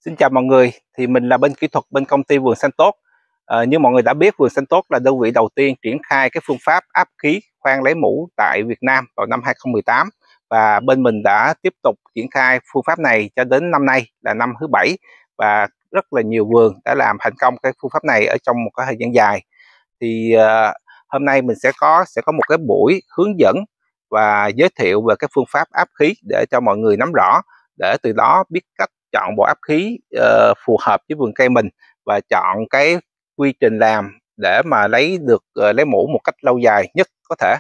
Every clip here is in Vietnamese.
Xin chào mọi người, thì mình là bên kỹ thuật bên công ty Vườn Xanh Tốt. Như mọi người đã biết, Vườn Xanh Tốt là đơn vị đầu tiên triển khai cái phương pháp áp khí khoan lấy mủ tại Việt Nam vào năm 2018, và bên mình đã tiếp tục triển khai phương pháp này cho đến năm nay là năm thứ 7, và rất là nhiều vườn đã làm thành công cái phương pháp này ở trong một cái thời gian dài. Thì hôm nay mình sẽ có một cái buổi hướng dẫn và giới thiệu về cái phương pháp áp khí để cho mọi người nắm rõ, để từ đó biết cách chọn bộ áp khí phù hợp với vườn cây mình, và chọn cái quy trình làm để mà lấy được lấy mủ một cách lâu dài nhất có thể.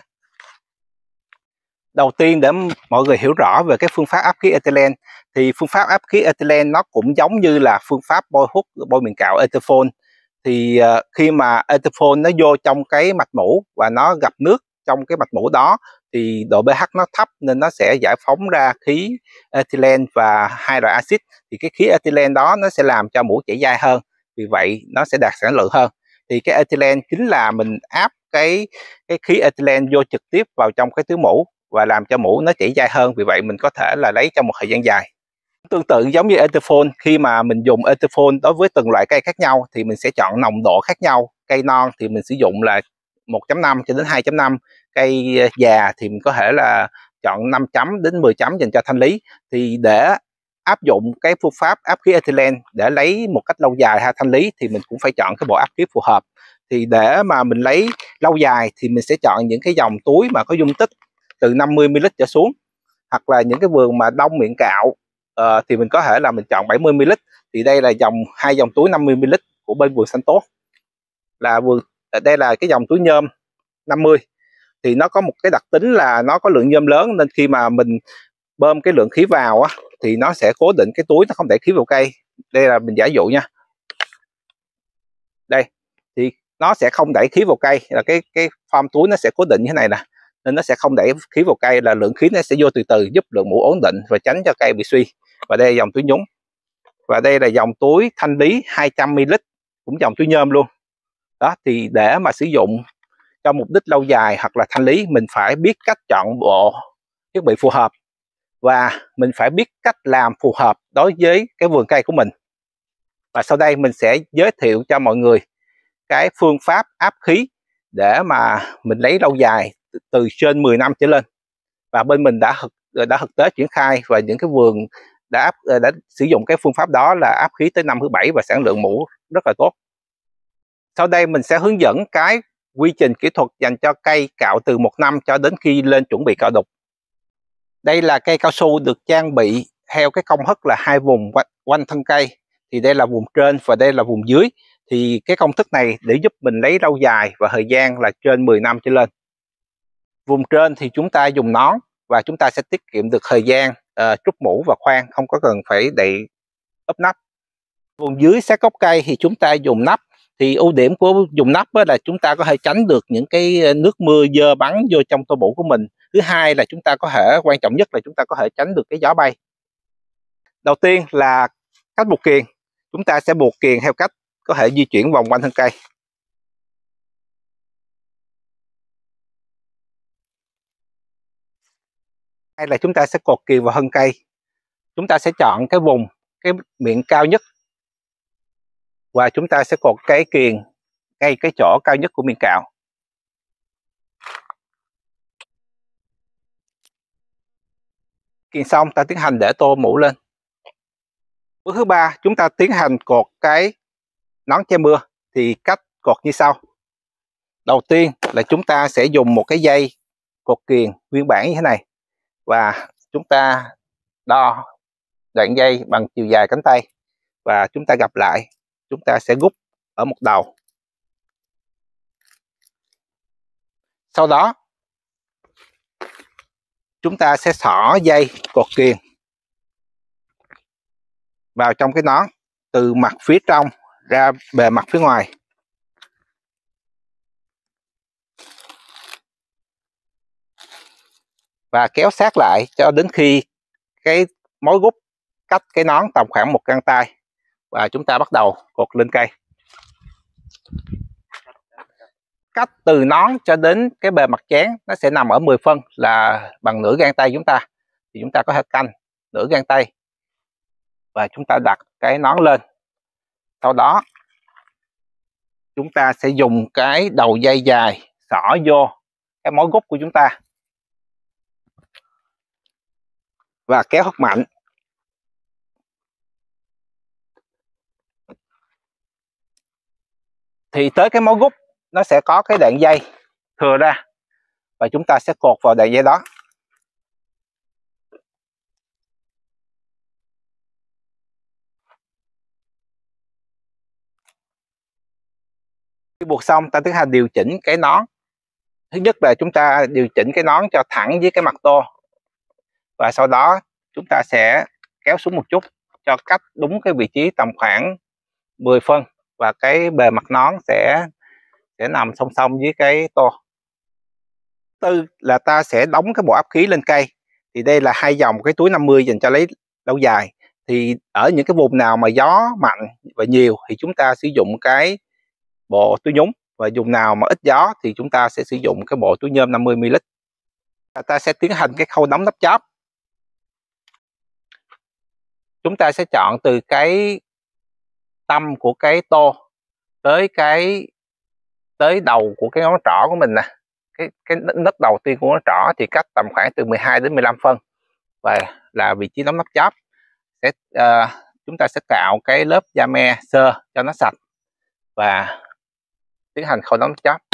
Đầu tiên, để mọi người hiểu rõ về cái phương pháp áp khí ethylene, thì phương pháp áp khí ethylene nó cũng giống như là phương pháp bôi hút, bôi miệng cạo Etofon. Thì khi mà Etofon nó vô trong cái mạch mủ và nó gặp nước trong cái mạch mủ đó, thì độ pH nó thấp nên nó sẽ giải phóng ra khí ethylene và hai loại axit. Thì cái khí ethylene đó nó sẽ làm cho mủ chảy dai hơn, vì vậy nó sẽ đạt sản lượng hơn. Thì cái ethylene chính là mình áp cái khí ethylene vô trực tiếp vào trong cái túi mủ và làm cho mủ nó chảy dai hơn, vì vậy mình có thể là lấy trong một thời gian dài. Tương tự giống như Etofon, khi mà mình dùng Etofon đối với từng loại cây khác nhau thì mình sẽ chọn nồng độ khác nhau. Cây non thì mình sử dụng là 1.5 cho đến 2.5, cây già thì mình có thể là chọn 5 chấm đến 10 chấm dành cho thanh lý. Thì để áp dụng cái phương pháp áp khí ethylene để lấy một cách lâu dài hay thanh lý thì mình cũng phải chọn cái bộ áp khí phù hợp. Thì để mà mình lấy lâu dài thì mình sẽ chọn những cái dòng túi mà có dung tích từ 50 ml trở xuống, hoặc là những cái vườn mà đông miệng cạo thì mình có thể là mình chọn 70 ml. Thì đây là hai dòng túi 50 ml của bên Vườn Xanh Tốt. Đây là cái dòng túi nhôm 50, thì nó có một cái đặc tính là nó có lượng nhôm lớn, nên khi mà mình bơm cái lượng khí vào á, thì nó sẽ cố định cái túi, nó không đẩy khí vào cây. Đây là mình giả dụ nha, đây thì nó sẽ không đẩy khí vào cây, là cái form túi nó sẽ cố định như thế này nè, nên nó sẽ không đẩy khí vào cây, là lượng khí nó sẽ vô từ từ, giúp lượng mủ ổn định và tránh cho cây bị suy. Và đây là dòng túi nhúng, và đây là dòng túi thanh lý 200 ml, cũng dòng túi nhôm luôn đó. Thì để mà sử dụng cho mục đích lâu dài hoặc là thanh lý, mình phải biết cách chọn bộ thiết bị phù hợp, và mình phải biết cách làm phù hợp đối với cái vườn cây của mình. Và sau đây mình sẽ giới thiệu cho mọi người cái phương pháp áp khí để mà mình lấy lâu dài từ trên 10 năm trở lên. Và bên mình đã thực tế triển khai, và những cái vườn đã sử dụng cái phương pháp đó là áp khí tới năm thứ 7 và sản lượng mủ rất là tốt. Sau đây mình sẽ hướng dẫn cái quy trình kỹ thuật dành cho cây cạo từ 1 năm cho đến khi lên chuẩn bị cạo đục. Đây là cây cao su được trang bị theo cái công thức là 2 vùng quanh thân cây. Thì đây là vùng trên và đây là vùng dưới. Thì cái công thức này để giúp mình lấy lâu dài và thời gian là trên 10 năm trở lên. Vùng trên thì chúng ta dùng nón, và chúng ta sẽ tiết kiệm được thời gian trút mủ và khoan, không có cần phải đậy ốp nắp. Vùng dưới sát gốc cây thì chúng ta dùng nắp. Thì ưu điểm của dùng nắp là chúng ta có thể tránh được những cái nước mưa dơ bắn vô trong tô mủ của mình. Thứ hai là chúng ta có thể, quan trọng nhất là chúng ta có thể tránh được cái gió bay. Đầu tiên là cách buộc kiềng. Chúng ta sẽ buộc kiềng theo cách có thể di chuyển vòng quanh thân cây. Hay là chúng ta sẽ cột kiềng vào thân cây. Chúng ta sẽ chọn cái vùng, cái miệng cao nhất, và chúng ta sẽ cột cái kiềng ngay cái chỗ cao nhất của miệng cạo. Kiềng xong, ta tiến hành để tô mủ lên. Bước thứ ba, chúng ta tiến hành cột cái nón che mưa. Thì cách cột như sau. Đầu tiên là chúng ta sẽ dùng một cái dây cột kiềng nguyên bản như thế này, và chúng ta đo đoạn dây bằng chiều dài cánh tay, và chúng ta gập lại. Chúng ta sẽ gút ở một đầu. Sau đó chúng ta sẽ xỏ dây cột kiềng vào trong cái nón, từ mặt phía trong ra bề mặt phía ngoài. Và kéo sát lại cho đến khi cái mối gút cách cái nón tầm khoảng 1 gang tay, và chúng ta bắt đầu cột lên cây. Cách từ nón cho đến cái bề mặt chén nó sẽ nằm ở 10 phân, là bằng nửa gang tay chúng ta. Thì chúng ta có thể canh nửa gang tay. và chúng ta đặt cái nón lên. Sau đó chúng ta sẽ dùng cái đầu dây dài xỏ vô cái mối gút của chúng ta và kéo thật mạnh. Thì tới cái mối gút nó sẽ có cái đoạn dây thừa ra và chúng ta sẽ cột vào đoạn dây đó. Khi buộc xong, ta tiến hành điều chỉnh cái nón. Thứ nhất là chúng ta điều chỉnh cái nón cho thẳng với cái mặt tô, và sau đó chúng ta sẽ kéo xuống một chút cho cách đúng cái vị trí tầm khoảng 10 phân, và cái bề mặt nón sẽ nằm song song với cái tô. Tư là ta sẽ đóng cái bộ áp khí lên cây. Thì đây là hai dòng cái túi 50 dành cho lấy lâu dài. Thì ở những cái vùng nào mà gió mạnh và nhiều thì chúng ta sử dụng cái bộ túi nhúng, và vùng nào mà ít gió thì chúng ta sẽ sử dụng cái bộ túi nhôm 50 ml. Ta sẽ tiến hành cái khâu đóng nắp chóp. Chúng ta sẽ chọn từ cái tâm của cái tô tới đầu của cái ngón trỏ của mình nè. Cái nấc đầu tiên của ngón trỏ thì cách tầm khoảng từ 12 đến 15 phân, và là vị trí đóng nắp chóp. Chúng ta sẽ cạo cái lớp da me sơ cho nó sạch và tiến hành khâu đóng nắp chóp.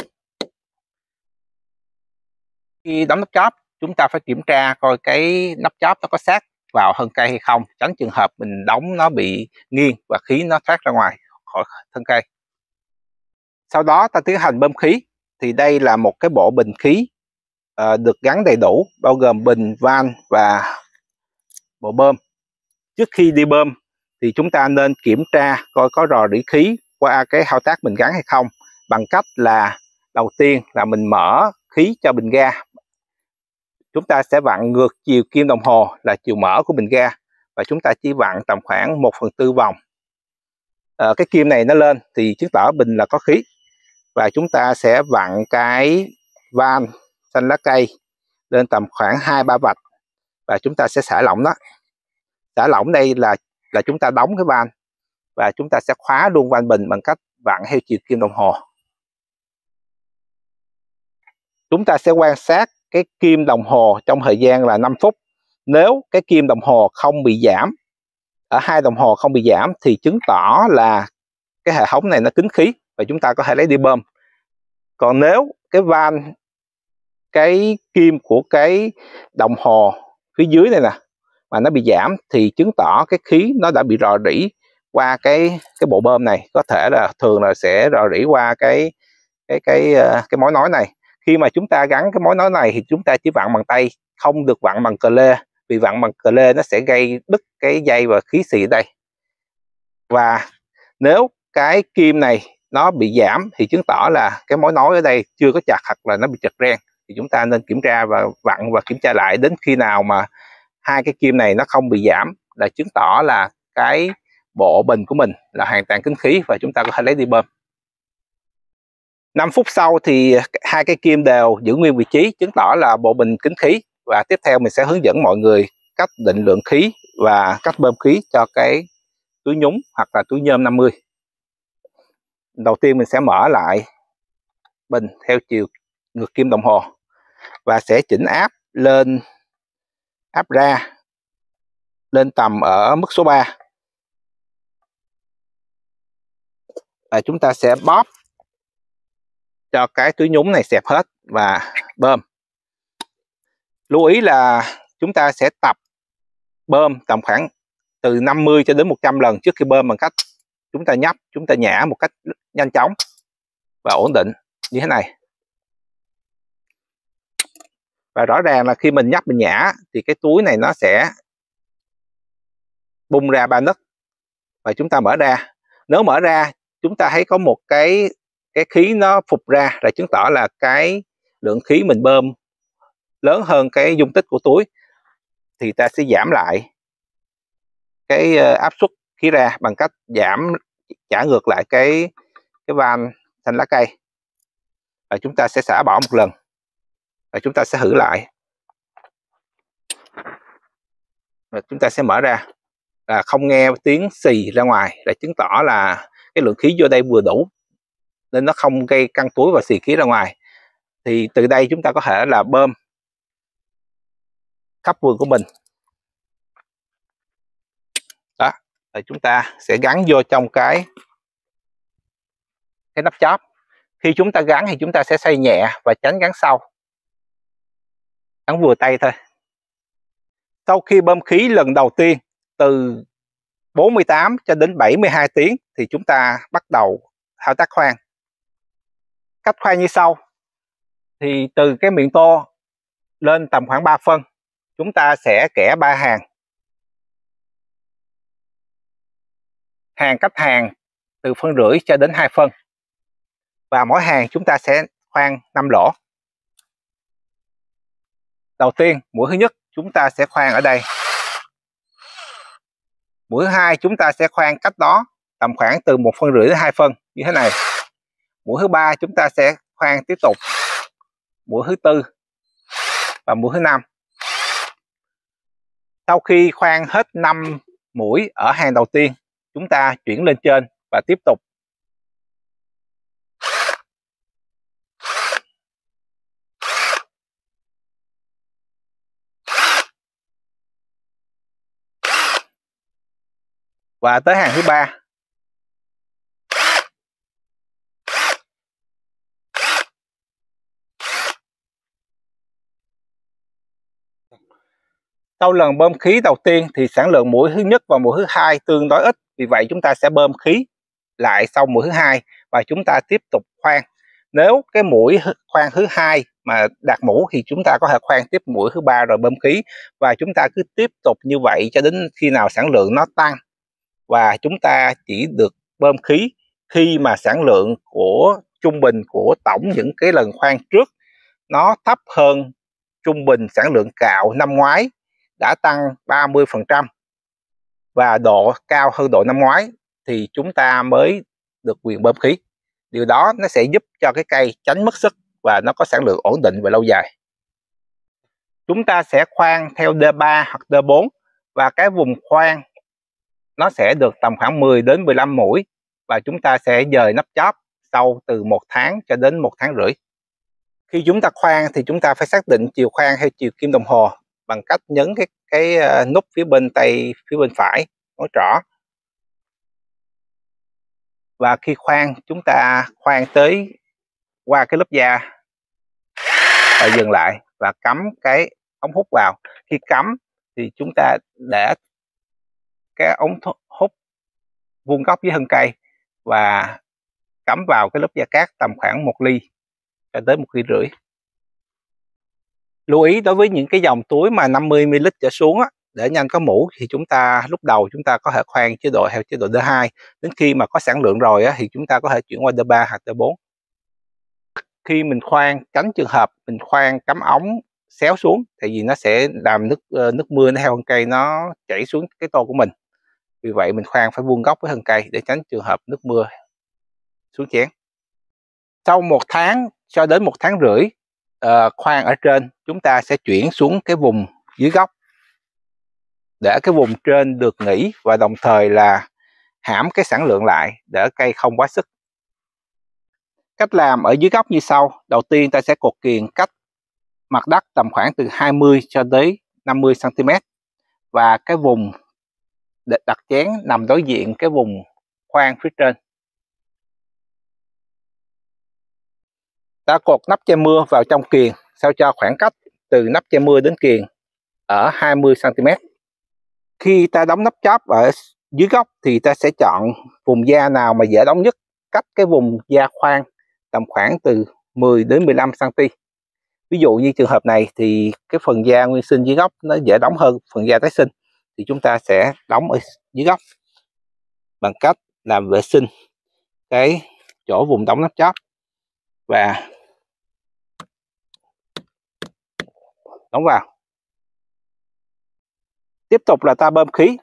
Khi đóng nắp chóp, chúng ta phải kiểm tra coi cái nắp chóp nó có sát vào thân cây hay không, tránh trường hợp mình đóng nó bị nghiêng và khí nó thoát ra ngoài khỏi thân cây. Sau đó ta tiến hành bơm khí. Thì đây là một cái bộ bình khí được gắn đầy đủ, bao gồm bình, van và bộ bơm. Trước khi đi bơm thì chúng ta nên kiểm tra coi có rò rỉ khí qua cái thao tác mình gắn hay không, bằng cách là đầu tiên là mình mở khí cho bình ga. Chúng ta sẽ vặn ngược chiều kim đồng hồ là chiều mở của bình ga, và chúng ta chỉ vặn tầm khoảng 1/4 vòng. Cái kim này nó lên thì chứng tỏ bình là có khí. Và chúng ta sẽ vặn cái van xanh lá cây lên tầm khoảng 2-3 vạch, và chúng ta sẽ xả lỏng nó. Xả lỏng đây là chúng ta đóng cái van, và chúng ta sẽ khóa luôn van bình bằng cách vặn theo chiều kim đồng hồ. Chúng ta sẽ quan sát cái kim đồng hồ trong thời gian là 5 phút. Nếu cái kim đồng hồ không bị giảm, ở hai đồng hồ không bị giảm, thì chứng tỏ là cái hệ thống này nó kín khí và chúng ta có thể lấy đi bơm. Còn nếu cái van, cái kim của cái đồng hồ phía dưới này nè mà nó bị giảm, thì chứng tỏ cái khí nó đã bị rò rỉ qua cái bộ bơm này. Có thể là thường là sẽ rò rỉ qua cái mối nối này. Khi mà chúng ta gắn cái mối nối này thì chúng ta chỉ vặn bằng tay, không được vặn bằng cờ lê, vì vặn bằng cờ lê nó sẽ gây đứt cái dây và khí xì ở đây. Và nếu cái kim này nó bị giảm thì chứng tỏ là cái mối nối ở đây chưa có chặt, hoặc là nó bị trật ren. Thì chúng ta nên kiểm tra và vặn và kiểm tra lại đến khi nào mà hai cái kim này nó không bị giảm, là chứng tỏ là cái bộ bình của mình là hoàn toàn kín khí và chúng ta có thể lấy đi bơm. 5 phút sau thì hai cái kim đều giữ nguyên vị trí, chứng tỏ là bộ bình kín khí. Và tiếp theo mình sẽ hướng dẫn mọi người cách định lượng khí và cách bơm khí cho cái túi nhúng hoặc là túi nhôm 50. Đầu tiên mình sẽ mở lại bình theo chiều ngược kim đồng hồ và sẽ chỉnh áp lên, áp ra lên tầm ở mức số 3. Và chúng ta sẽ bóp cho cái túi nhúng này xẹp hết và bơm. Lưu ý là chúng ta sẽ tập bơm tầm khoảng từ 50 cho đến 100 lần trước khi bơm, bằng cách chúng ta nhấp, chúng ta nhả một cách nhanh chóng và ổn định như thế này. Và rõ ràng là khi mình nhấp, mình nhả thì cái túi này nó sẽ bung ra 3 nấc và chúng ta mở ra. Nếu mở ra chúng ta thấy có một cái khí nó phụt ra, là chứng tỏ là cái lượng khí mình bơm lớn hơn cái dung tích của túi. Thì ta sẽ giảm lại cái áp suất khí ra bằng cách trả ngược lại cái van xanh lá cây, và chúng ta sẽ xả bỏ một lần và chúng ta sẽ thử lại, và chúng ta sẽ mở ra là không nghe tiếng xì ra ngoài, là chứng tỏ là cái lượng khí vô đây vừa đủ nên nó không gây căng túi và xì khí ra ngoài. Thì từ đây chúng ta có thể là bơm khắp vườn của mình. Đó, rồi chúng ta sẽ gắn vô trong cái nắp chóp. Khi chúng ta gắn thì chúng ta sẽ xoay nhẹ và tránh gắn sâu, gắn vừa tay thôi. Sau khi bơm khí lần đầu tiên từ 48 cho đến 72 tiếng thì chúng ta bắt đầu thao tác khoan. Cách khoan như sau. Thì từ cái miệng tô lên tầm khoảng 3 phân, chúng ta sẽ kẻ 3 hàng. Hàng cách hàng từ 1,5 phân cho đến 2 phân. Và mỗi hàng chúng ta sẽ khoan 5 lỗ. Đầu tiên, mũi thứ nhất chúng ta sẽ khoan ở đây. Mũi thứ hai chúng ta sẽ khoan cách đó tầm khoảng từ 1,5 phân đến 2 phân như thế này. Mũi thứ ba chúng ta sẽ khoan tiếp tục. Mũi thứ tư và mũi thứ năm. Sau khi khoan hết 5 mũi ở hàng đầu tiên, chúng ta chuyển lên trên và tiếp tục. Và tới hàng thứ ba. Sau lần bơm khí đầu tiên thì sản lượng mũi thứ nhất và mũi thứ hai tương đối ít, vì vậy chúng ta sẽ bơm khí lại sau mũi thứ hai và chúng ta tiếp tục khoan. Nếu cái mũi khoan thứ hai mà đạt mũ thì chúng ta có thể khoan tiếp mũi thứ ba rồi bơm khí, và chúng ta cứ tiếp tục như vậy cho đến khi nào sản lượng nó tăng. Và chúng ta chỉ được bơm khí khi mà sản lượng của trung bình của tổng những cái lần khoan trước nó thấp hơn trung bình sản lượng cạo năm ngoái đã tăng 30% và độ cao hơn độ năm ngoái thì chúng ta mới được quyền bơm khí. Điều đó nó sẽ giúp cho cái cây tránh mất sức và nó có sản lượng ổn định và lâu dài. Chúng ta sẽ khoan theo D3 hoặc D4 và cái vùng khoan nó sẽ được tầm khoảng 10 đến 15 mũi và chúng ta sẽ dời nắp chóp sau từ 1 tháng cho đến 1 tháng rưỡi. Khi chúng ta khoan thì chúng ta phải xác định chiều khoan theo chiều kim đồng hồ bằng cách nhấn cái nút phía bên tay phía bên phải ngón trỏ. Và khi khoan chúng ta khoan tới qua cái lớp da và dừng lại và cắm cái ống hút vào. Khi cắm thì chúng ta để cái ống hút vuông góc với thân cây và cắm vào cái lớp da cát tầm khoảng 1 ly cho tới 1,5 ly. Lưu ý đối với những cái dòng túi mà 50 ml trở xuống á, để nhanh có mũ thì chúng ta lúc đầu chúng ta có thể khoan chế độ theo chế độ D2, đến khi mà có sản lượng rồi á, thì chúng ta có thể chuyển qua D3 hoặc D4. Khi mình khoan, tránh trường hợp mình khoan cắm ống xéo xuống, tại vì nó sẽ làm nước mưa nó theo thân cây nó chảy xuống cái tô của mình. Vì vậy mình khoan phải vuông góc với thân cây để tránh trường hợp nước mưa xuống chén. Sau 1 tháng cho đến 1 tháng rưỡi khoan ở trên, chúng ta sẽ chuyển xuống cái vùng dưới gốc để cái vùng trên được nghỉ và đồng thời là hãm cái sản lượng lại để cây không quá sức. Cách làm ở dưới gốc như sau. Đầu tiên ta sẽ cột kiềng cách mặt đất tầm khoảng từ 20 cho tới 50 cm và cái vùng đặt chén nằm đối diện cái vùng khoan phía trên. Ta cột nắp che mưa vào trong kiềng sao cho khoảng cách từ nắp che mưa đến kiềng ở 20 cm. Khi ta đóng nắp chóp ở dưới gốc thì ta sẽ chọn vùng da nào mà dễ đóng nhất, cách cái vùng da khoan tầm khoảng từ 10 đến 15 cm. Ví dụ như trường hợp này thì cái phần da nguyên sinh dưới gốc nó dễ đóng hơn phần da tái sinh, thì chúng ta sẽ đóng ở dưới gốc bằng cách làm vệ sinh cái chỗ vùng đóng nắp chóp và đóng vào. Tiếp tục là ta bơm khí.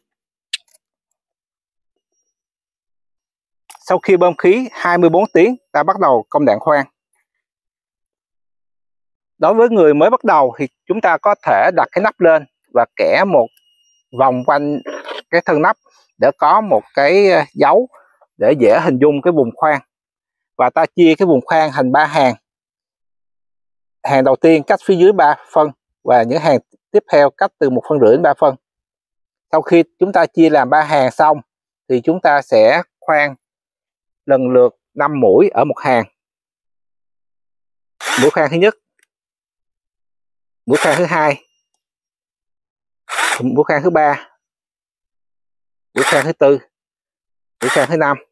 Sau khi bơm khí 24 tiếng, ta bắt đầu công đoạn khoan. Đối với người mới bắt đầu thì chúng ta có thể đặt cái nắp lên và kẻ một vòng quanh cái thân nắp để có một cái dấu để dễ hình dung cái vùng khoan. Và ta chia cái vùng khoan thành 3 hàng. Hàng đầu tiên cách phía dưới 3 phân và những hàng tiếp theo cách từ 1,5 phân đến 3 phân. Sau khi chúng ta chia làm 3 hàng xong thì chúng ta sẽ khoan lần lượt 5 mũi ở một hàng. Mũi khoan thứ nhất, mũi khoan thứ hai, mũi khoan thứ ba, mũi khoan thứ tư, mũi khoan thứ năm,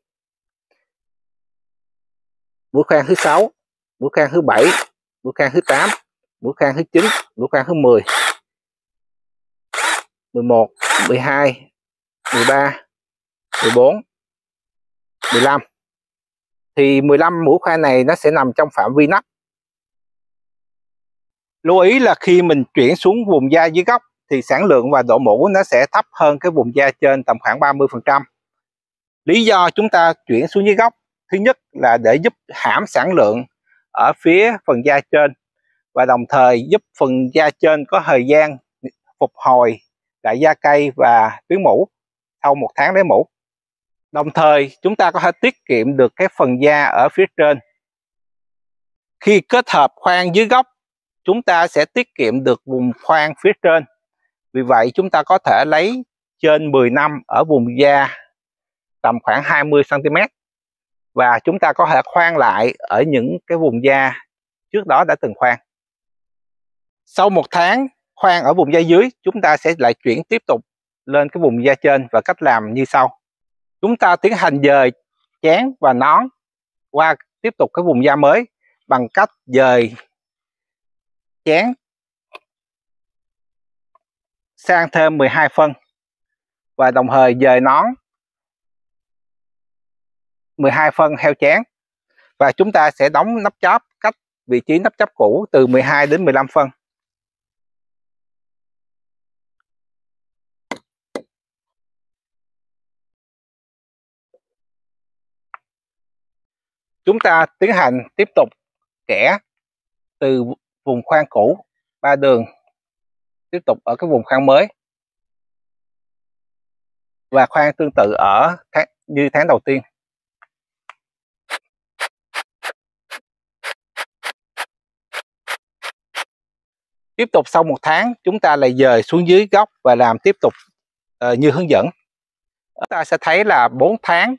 mũi khoan thứ 6, mũi khoan thứ 7, mũi khoan thứ 8, mũi khoan thứ 9, mũi khoan thứ 10, 11, 12, 13, 14, 15. Thì 15 mũi khoan này nó sẽ nằm trong phạm vi nắp. Lưu ý là khi mình chuyển xuống vùng da dưới gốc thì sản lượng và độ mũ nó sẽ thấp hơn cái vùng da trên tầm khoảng 30%. Lý do chúng ta chuyển xuống dưới gốc, thứ nhất là để giúp hãm sản lượng ở phía phần da trên và đồng thời giúp phần da trên có thời gian phục hồi lại da cây và tuyến mũ sau 1 tháng lấy mũ. Đồng thời chúng ta có thể tiết kiệm được cái phần da ở phía trên. Khi kết hợp khoan dưới gốc, chúng ta sẽ tiết kiệm được vùng khoan phía trên. Vì vậy chúng ta có thể lấy trên 10 năm ở vùng da tầm khoảng 20 cm và chúng ta có thể khoan lại ở những cái vùng da trước đó đã từng khoan. Sau 1 tháng khoan ở vùng da dưới, chúng ta sẽ lại chuyển tiếp tục lên cái vùng da trên và cách làm như sau. Chúng ta tiến hành dời chén và nón qua tiếp tục cái vùng da mới bằng cách dời chén sang thêm 12 phân và đồng thời dời nón 12 phân theo chén, và chúng ta sẽ đóng nắp chóp cách vị trí nắp chóp cũ từ 12 đến 15 phân. Chúng ta tiến hành tiếp tục kẻ từ vùng khoan cũ 3 đường tiếp tục ở cái vùng khoan mới và khoan tương tự ở như tháng đầu tiên. Tiếp tục sau 1 tháng chúng ta lại dời xuống dưới gốc và làm tiếp tục như hướng dẫn. Chúng ta sẽ thấy là 4 tháng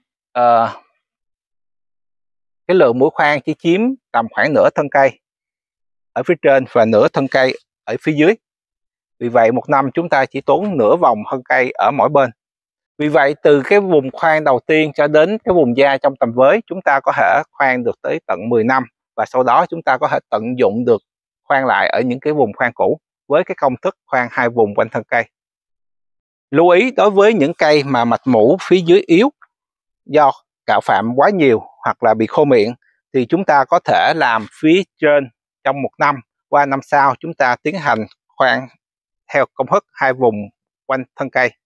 cái lượng mũi khoan chỉ chiếm tầm khoảng nửa thân cây ở phía trên và nửa thân cây ở phía dưới. Vì vậy 1 năm chúng ta chỉ tốn nửa vòng thân cây ở mỗi bên. Vì vậy từ cái vùng khoan đầu tiên cho đến cái vùng da trong tầm với, chúng ta có thể khoan được tới tận 10 năm và sau đó chúng ta có thể tận dụng được khoan lại ở những cái vùng khoan cũ với cái công thức khoan 2 vùng quanh thân cây. Lưu ý đối với những cây mà mạch mũ phía dưới yếu do cạo phạm quá nhiều hoặc là bị khô miệng thì chúng ta có thể làm phía trên trong 1 năm, qua năm sau chúng ta tiến hành khoan theo công thức 2 vùng quanh thân cây.